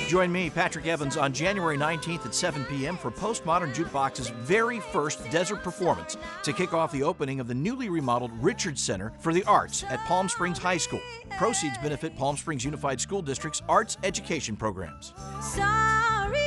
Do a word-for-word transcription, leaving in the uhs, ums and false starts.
Join me, Patrick Evans, on January nineteenth at seven p.m. for Postmodern Jukebox's very first desert performance to kick off the opening of the newly remodeled Richards Center for the Arts at Palm Springs High School. Proceeds benefit Palm Springs Unified School District's arts education programs. Sorry.